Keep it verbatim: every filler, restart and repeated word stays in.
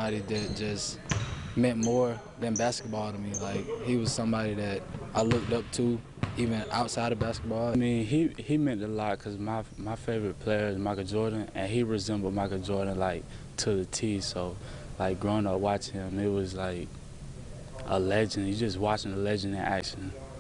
somebody that just meant more than basketball to me. Like, he was somebody that I looked up to, even outside of basketball. I mean, he, he meant a lot because my, my favorite player is Michael Jordan, and he resembled Michael Jordan, like, to the T. So, like, growing up watching him, it was like a legend. You just watching a legend in action.